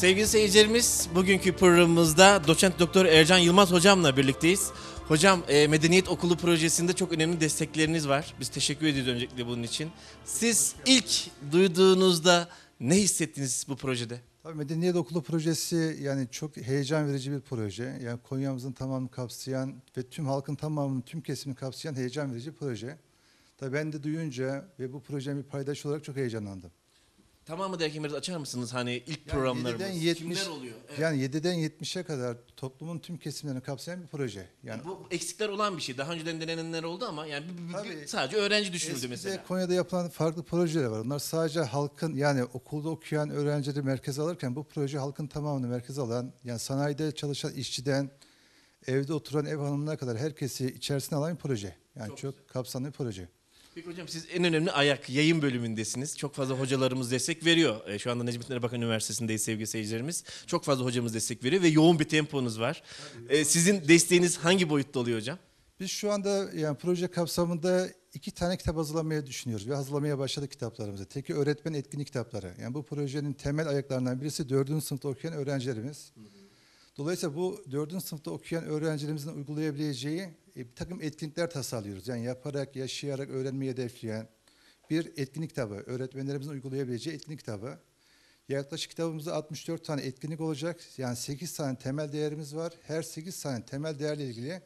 Sevgili seyircilerimiz, bugünkü programımızda doçent doktor Ercan Yılmaz hocamla birlikteyiz. Hocam, Medeniyet Okulu projesinde çok önemli destekleriniz var. Biz teşekkür ediyoruz öncelikle bunun için. Siz ilk duyduğunuzda ne hissettiniz bu projede? Tabii Medeniyet Okulu projesi yani çok heyecan verici bir proje. Yani Konya'mızın tamamını kapsayan ve tüm halkın tamamını, tüm kesimini kapsayan heyecan verici bir proje. Tabii ben de duyunca ve bu projenin bir paydaşı olarak çok heyecanlandım. Tamamı derken biraz açar mısınız? Hani ilk Yani programlarımız 7'den 70, kimler oluyor? Evet. yani 7'den 70'e kadar toplumun tüm kesimlerini kapsayan bir proje. Yani Bu eksikler olan bir şey. Daha önceden denenenler oldu ama yani Tabii, sadece öğrenci düşünüldü eskide mesela. Konya'da yapılan farklı projeler var. Onlar sadece halkın yani okulda okuyan öğrencileri merkeze alırken bu proje halkın tamamını merkeze alan, yani sanayide çalışan işçiden evde oturan ev hanımına kadar herkesi içerisine alan bir proje. Yani çok kapsamlı bir proje. Peki hocam, siz en önemli yayın bölümündesiniz. Çok fazla hocalarımız destek veriyor. Şu anda Necmettin Erbakan Üniversitesi'ndeyiz sevgili seyircilerimiz. Çok fazla hocamız destek veriyor ve yoğun bir temponuz var. Sizin desteğiniz hangi boyutta oluyor hocam? Biz şu anda yani proje kapsamında 2 tane kitap hazırlamayı düşünüyoruz ve hazırlamaya başladık kitaplarımızı. Teki öğretmen etkinlik kitapları. Yani bu projenin temel ayaklarından birisi 4. sınıfta okuyan öğrencilerimiz. Dolayısıyla bu 4. sınıfta okuyan öğrencilerimizin uygulayabileceği bir takım etkinlikler tasarlıyoruz. Yani yaparak, yaşayarak öğrenmeyi hedefleyen bir etkinlik kitabı. Öğretmenlerimizin uygulayabileceği etkinlik kitabı. Yaklaşık kitabımızda 64 tane etkinlik olacak. Yani 8 tane temel değerimiz var. Her 8 tane temel değerle ilgili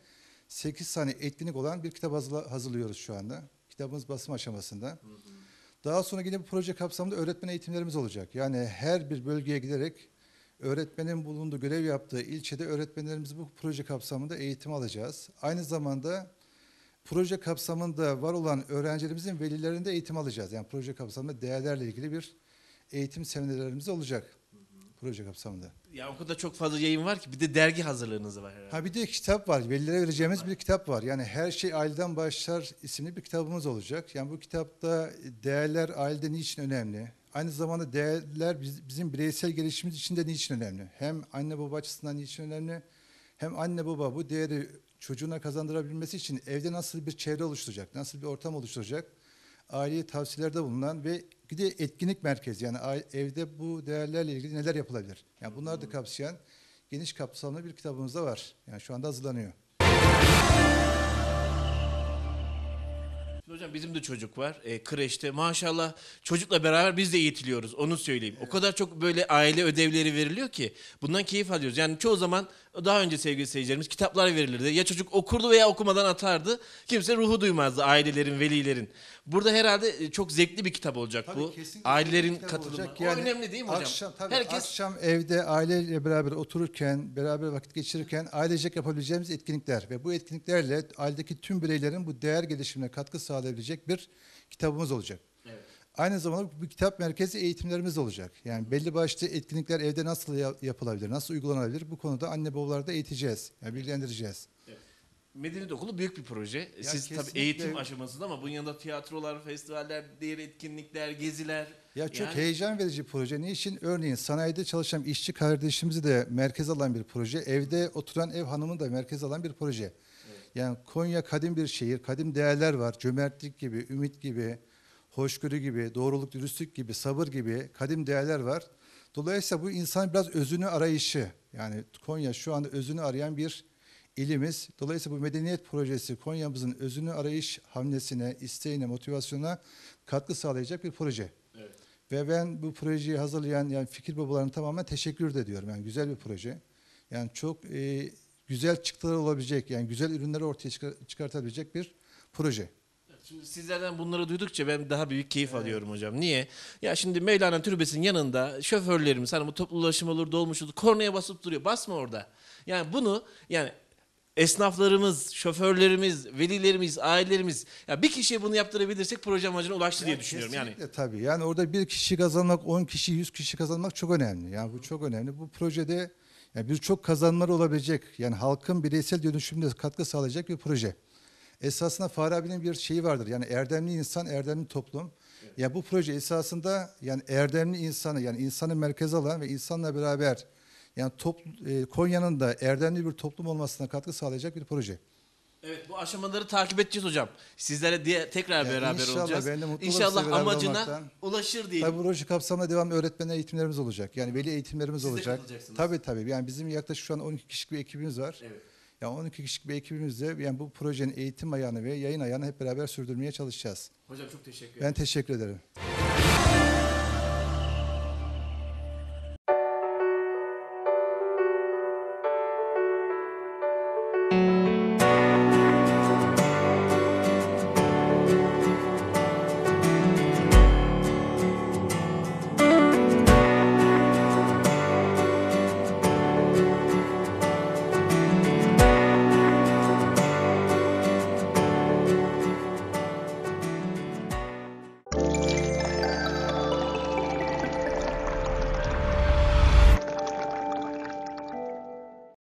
8 tane etkinlik olan bir kitap hazırlıyoruz şu anda. Kitabımız basım aşamasında. Daha sonra yine bu proje kapsamında öğretmen eğitimlerimiz olacak. Yani her bir bölgeye giderek öğretmenin bulunduğu, görev yaptığı ilçede öğretmenlerimiz bu proje kapsamında eğitim alacağız. Aynı zamanda proje kapsamında var olan öğrencilerimizin velilerinde eğitim alacağız. Yani proje kapsamında değerlerle ilgili bir eğitim seminerlerimiz olacak proje kapsamında. Ya o kadar çok fazla yayın var ki bir de dergi hazırlığınız var herhalde. Ha bir de kitap var. Velilere vereceğimiz bir kitap var. Yani Her Şey Aileden Başlar isimli bir kitabımız olacak. Yani bu kitapta değerler ailede niçin önemli? Aynı zamanda değerler bizim bireysel gelişimimiz için de niçin önemli? Hem anne baba açısından niçin önemli? Hem anne baba bu değeri çocuğuna kazandırabilmesi için evde nasıl bir çevre oluşturacak? Nasıl bir ortam oluşturacak? Aileye tavsiyelerde bulunan ve bir de etkinlik merkezi. Yani evde bu değerlerle ilgili neler yapılabilir? Yani bunları da kapsayan geniş kapsamlı bir kitabımız da var. Yani şu anda hazırlanıyor. Hocam bizim de çocuk var kreşte, maşallah çocukla beraber biz de eğitiliyoruz, onu söyleyeyim. O kadar çok böyle aile ödevleri veriliyor ki bundan keyif alıyoruz. Yani çoğu zaman daha önce sevgili seyircilerimiz kitaplar verilirdi. Ya çocuk okurdu veya okumadan atardı. Kimse ruhu duymazdı, ailelerin, velilerin. Burada herhalde çok zevkli bir kitap olacak bu. Kesinlikle Ailelerin kitap katılımı. olacak. O önemli değil mi hocam? Herkes Akşam evde aileyle beraber otururken, beraber vakit geçirirken ailecek yapabileceğimiz etkinlikler ve bu etkinliklerle ailedeki tüm bireylerin bu değer gelişimine katkı sağlayabilecek bir kitabımız olacak. Evet. Aynı zamanda bu kitap merkezi eğitimlerimiz olacak. Yani belli başlı etkinlikler evde nasıl yapılabilir, nasıl uygulanabilir bu konuda anne babaları da eğiteceğiz, yani bilgilendireceğiz. Medeniyet Okulu büyük bir proje. Siz tabii kesinlikle. eğitim aşamasında ama bunun yanında tiyatrolar, festivaller, diğer etkinlikler, geziler. Ya çok Yani heyecan verici proje. Niçin? Örneğin sanayide çalışan işçi kardeşimizi de merkez alan bir proje. Evde oturan ev hanımını da merkez alan bir proje. Evet. Yani Konya kadim bir şehir. Kadim değerler var. Cömertlik gibi, ümit gibi, hoşgörü gibi, doğruluk, dürüstlük gibi, sabır gibi kadim değerler var. Dolayısıyla bu insan biraz özünü arayışı. Yani Konya şu anda özünü arayan bir ilimiz. Dolayısıyla bu medeniyet projesi Konya'mızın özünü arayış hamlesine, isteğine, motivasyonuna katkı sağlayacak bir proje. evet. Ve ben bu projeyi hazırlayan yani fikir babalarına tamamen teşekkür de ediyorum. Yani güzel bir proje. Yani çok güzel çıktılar olabilecek, yani güzel ürünleri ortaya çıkartabilecek bir proje. Şimdi sizlerden bunları duydukça ben daha büyük keyif alıyorum hocam. Niye? Ya şimdi Mevlana Türbesi'nin yanında şoförlerimiz, hani bu toplu ulaşım olur, dolmuş olur, kornaya basıp duruyor. Basma orada. Yani bunu yani esnaflarımız, şoförlerimiz, velilerimiz, ailelerimiz, ya bir kişiye bunu yaptırabilirsek proje amacına ulaştı diye düşünüyorum. Yani Kesinlikle tabii. Yani orada bir kişi kazanmak, 10 kişi, 100 kişi kazanmak çok önemli. Yani bu çok önemli. Bu projede yani birçok kazanımları olabilecek. Yani halkın bireysel dönüşümüne katkı sağlayacak bir proje. Esasında Farabi'nin bir şeyi vardır. Yani erdemli insan, erdemli toplum. Evet. Ya bu proje esasında yani erdemli insanı, yani insanı merkeze alan ve insanla beraber yani Konya'nın da erdemli bir toplum olmasına katkı sağlayacak bir proje. Evet, bu aşamaları takip edeceğiz hocam. Sizlere diye tekrar Ya beraber inşallah, olacağız. ben de mutlu olurum İnşallah sizinle beraber amacına olmaktan. ulaşır diyelim. Tabii bu proje kapsamında devam öğretmen eğitimlerimiz olacak. Yani veli eğitimlerimiz Siz de olacak. katılacaksınız. Tabii. Yani bizim yaklaşık şu an 12 kişilik bir ekibimiz var. Evet. Yani 12 kişilik bir ekibimizle yani bu projenin eğitim ayağını ve yayın ayağını hep beraber sürdürmeye çalışacağız. Hocam çok teşekkür ederim. Ben teşekkür ederim.